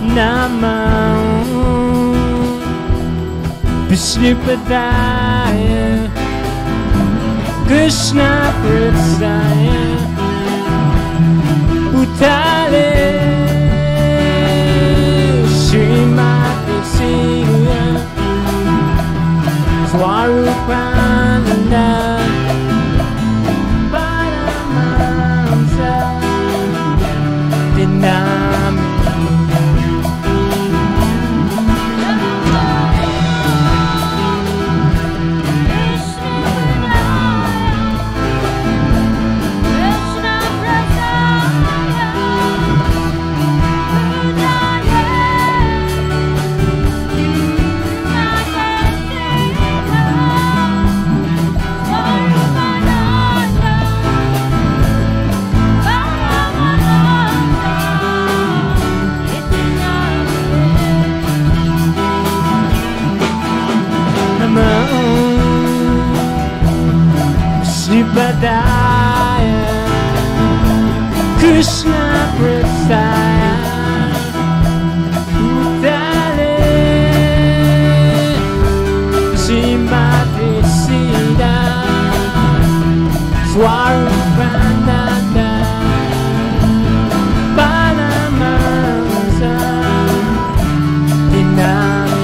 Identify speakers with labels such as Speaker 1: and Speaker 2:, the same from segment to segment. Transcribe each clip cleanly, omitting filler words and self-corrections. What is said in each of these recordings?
Speaker 1: Namo Vishnupadaya Krishna Prasaya Utale Srimati Siya Swarupananda Paramahamsa Dinami Vishnupadaya Krishna Prasaya Utale Srimati Siddha Swarupananda Paramahamsa Dinami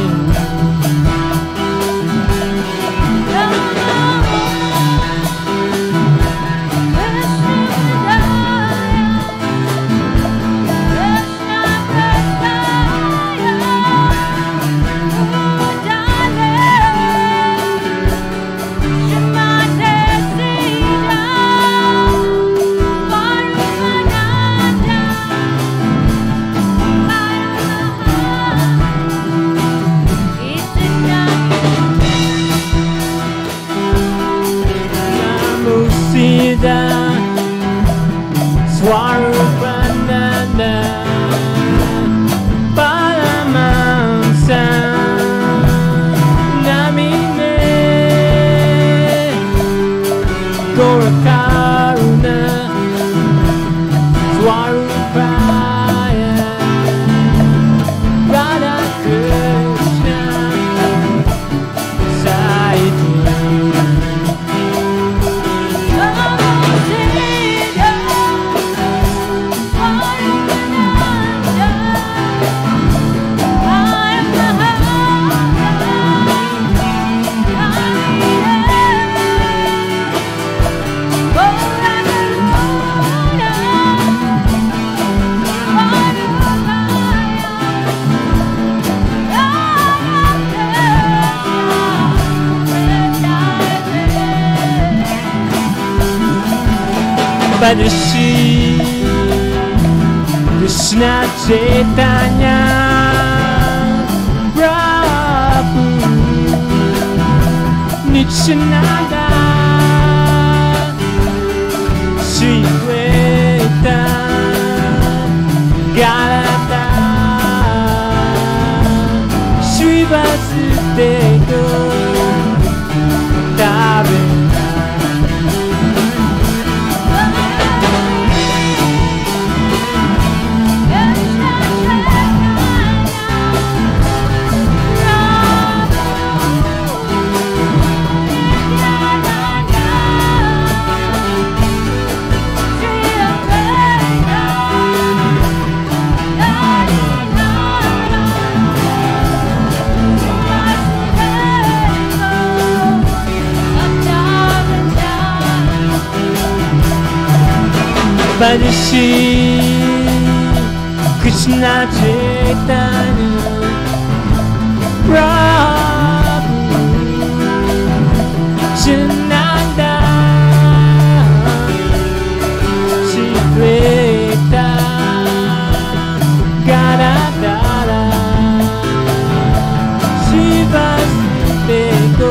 Speaker 1: Swarupananda Paramahamsa Namine Gaurakaruna Swarupaya Radha Krishna Saiti Padasi Krishna Chaitanya Prabhu Nityananda Sri Advaita Gadadhara Sri Vasudeva Padasi Krishna Chaitanya Prabhu Nityananda Sri Advaita Gadadhara Sri Vasudeva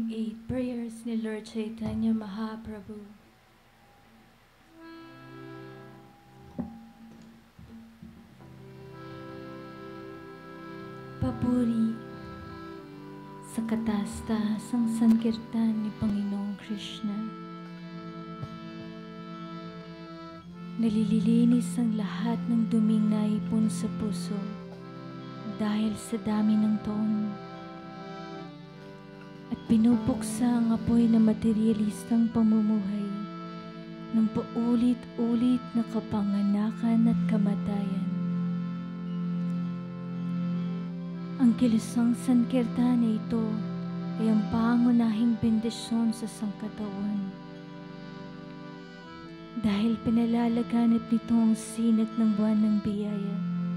Speaker 2: ang 8 prayers ni Lord Chaitanya Mahaprabhu. Papuri sa kataas-taasang Sankirtan ni Panginoong Krishna. Nalililinis ang lahat ng duming naipon sa puso dahil sa dami ng taon. At pinupuksa ang apoy na materyalistang pamumuhay ng paulit-ulit na kapanganakan at kamatayan. Ang kilusang Sankirtan na ito ay ang pangunahing bendisyon sa sangkatawan. Dahil pinalalaganap nito ang sinag ng buwan ng biyaya.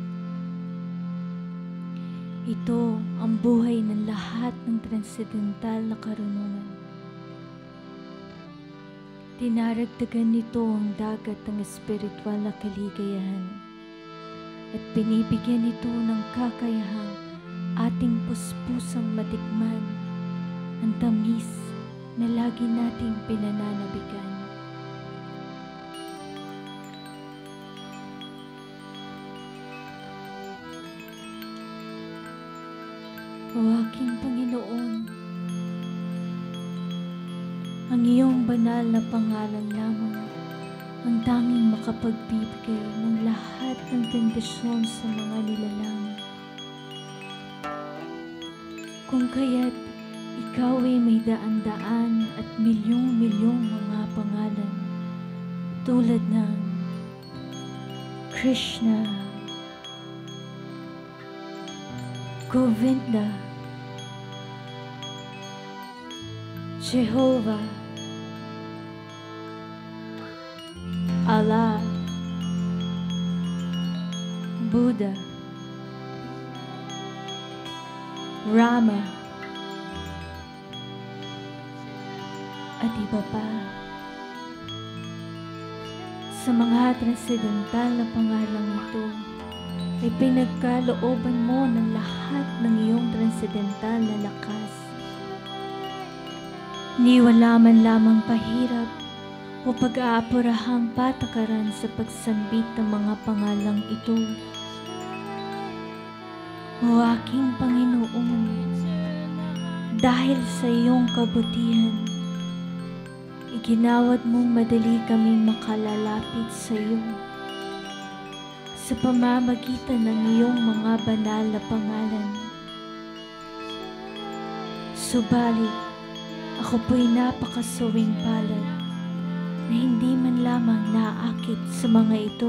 Speaker 2: Ito ang buhay ng lahat ng transidental na karunungan. Tinaragdagan nito ang dagat ng espiritual na kaligayahan at binibigyan nito ng kakayahang ating puspusang matikman ang tamis na lagi nating pinananabigan. O aking Panginoon, ang iyong banal na pangalan lamang ang tanging makapagbibigay ng lahat ng bendisyon sa mga nilalang. Kung kaya't ikaw ay may daan-daan at milyong-milyong mga pangalan tulad ng Krishna, Govinda, Jehovah, Allah, Buddha, Rama, at iba pa. Sa mga transidental na pangalang ito, ay pinagkalooban mo ng lahat ng iyong transidental na lakas. Ni wala man lamang pahirap o pag-aapurahang patakaran sa pagsambit ng mga pangalang ito. O aking Panginoon, dahil sa iyong kabutihan, iginawad mong madali kaming makalalapit sa iyo sa pamamagitan ng iyong mga banal na pangalan. Subalit, ako po'y napakasawing palad na hindi man lamang naaakit sa mga ito.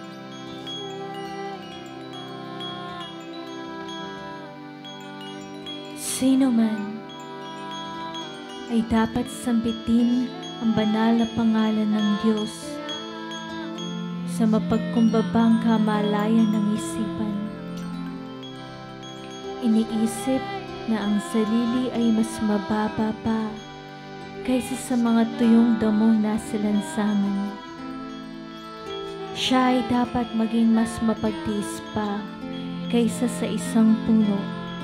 Speaker 2: Sino man ay dapat sambitin ang banal na pangalan ng Diyos sa mapagkumbabang kamalayan ng isipan. Iniisip na ang sarili ay mas mababa pa kaysa sa mga tuyong damong nasa lansangan. Siya ay dapat maging mas mapagtiis pa kaysa sa isang puno.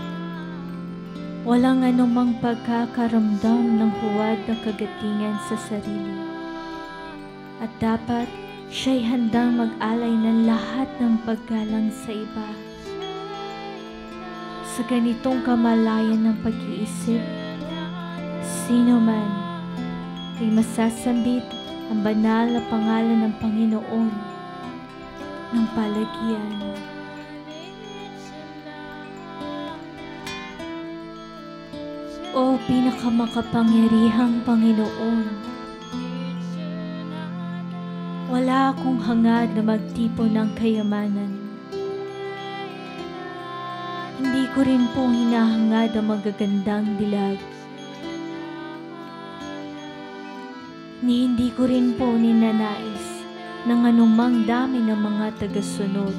Speaker 2: Walang anumang pagkakaramdam ng huwad na kagatingan sa sarili. At dapat siya'y handang mag-alay ng lahat ng paggalang sa iba. Sa ganitong kamalayan ng pag-iisip, sino man ay masasambit ang banal na pangalan ng Panginoon ng palagyan. O pinakamakapangyarihang Panginoon, wala akong hangad na magtipon ng kayamanan. Hindi ko rin po hinahangad ang magagandang dilag. Hindi ko rin po ninanais ng anumang dami ng mga tagasunod.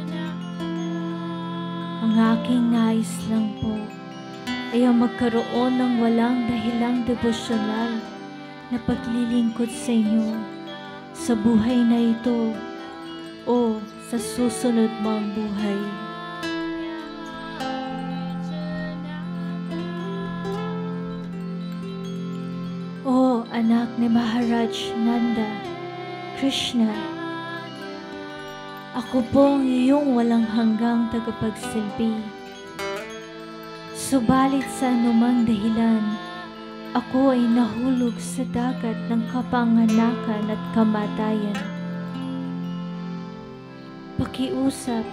Speaker 2: Ang aking nais lang po ay ang magkaroon ng walang dahilang devosyonal na paglilingkod sa inyo sa buhay na ito o sa susunod mong buhay. anak ni Maharaj Nanda, Krishna. Ako po ang iyong walang hanggang tagapagsilbi. Subalit sa anumang dahilan, ako ay nahulog sa dagat ng kapanganakan at kamatayan. Pakiusap,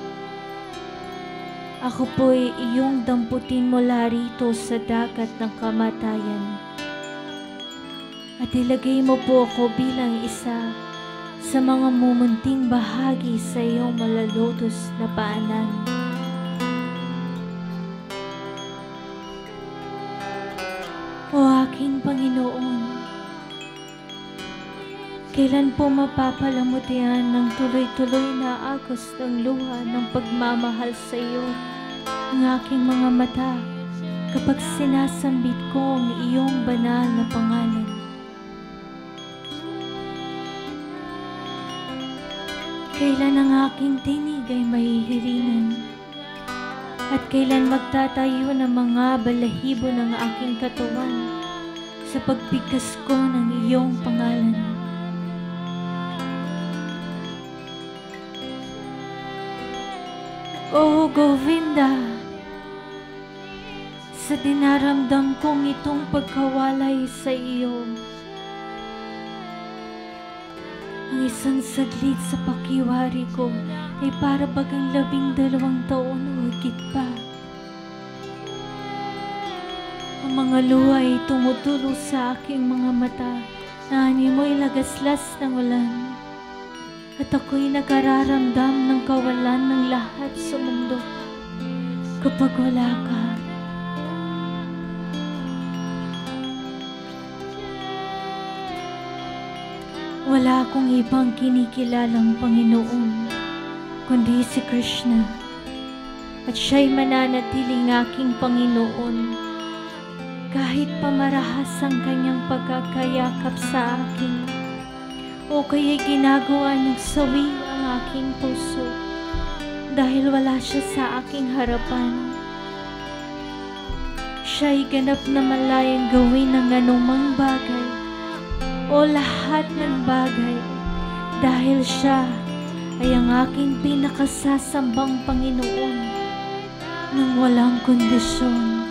Speaker 2: ako po ay iyong damputin mula rito sa dagat ng kamatayan. At ilagay mo po ako bilang isa sa mga mumunting bahagi sa iyong malalotos na paanan. O aking Panginoon, kailan po mapapalamutian ng tuloy-tuloy na agos ng luha ng pagmamahal sa iyo ang aking mga mata kapag sinasambit ko ang iyong banal na pangalan? Kailan ang aking tinig ay mahihirinan? At kailan magtatayo ng mga balahibo ng aking katawan sa pagbigkas ko ng iyong pangalan? O Govinda, sa dinaramdam kong itong pagkawalay sa iyo, ang isang saglit sa pakiwari ko ay para bagang 12 taon o higit pa. Ang mga luha ay tumutulo sa aking mga mata na animoy lagaslas ng ulan. At ako'y nakararamdam ng kawalan ng lahat sa mundo kapag wala ka. Wala akong ibang kinikilalang Panginoon kundi si Krishna, at siya'y mananatiling aking Panginoon kahit pamarahas ang kanyang pagkakayakap sa akin o kaya'y ginagawa ng sawi ang aking puso dahil wala siya sa aking harapan. Siya'y ganap na malayang gawin ng anumang bagay o lahat ng bagay dahil siya ay ang aking pinakasasambang Panginoon ng walang kondisyon.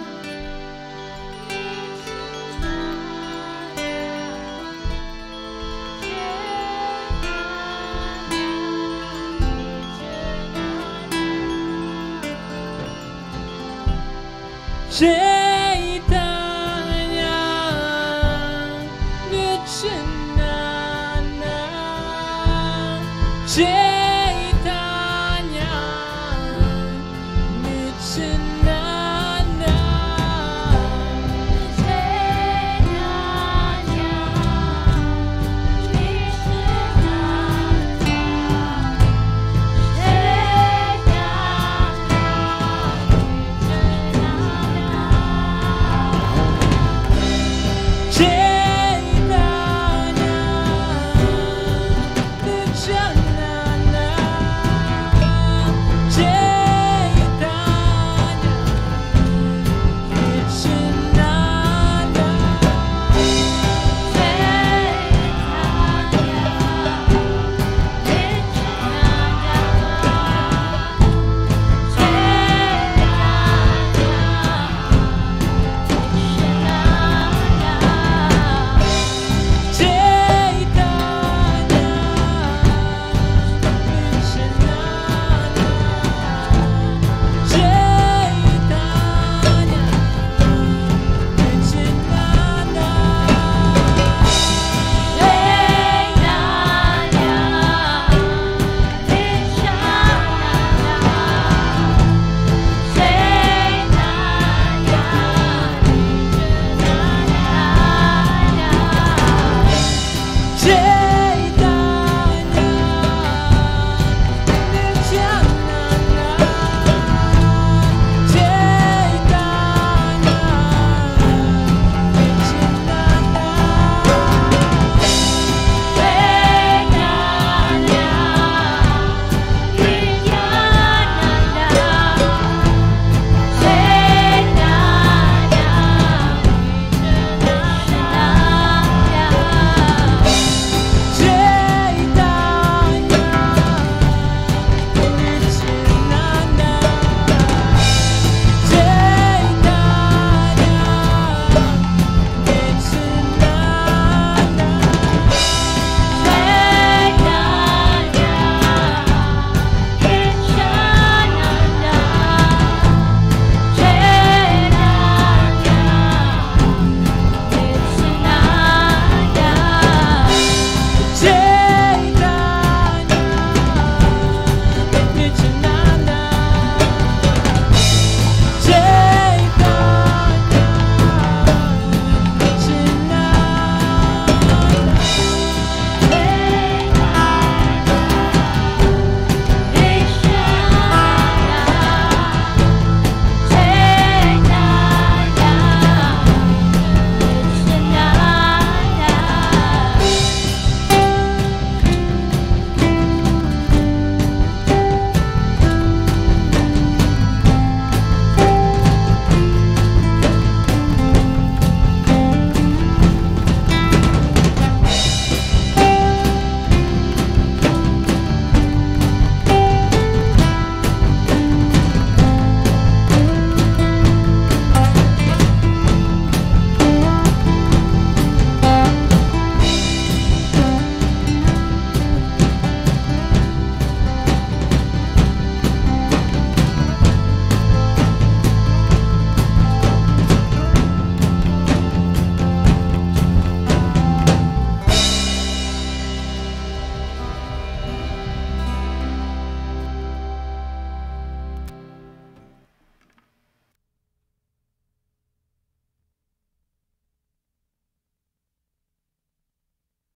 Speaker 1: Jai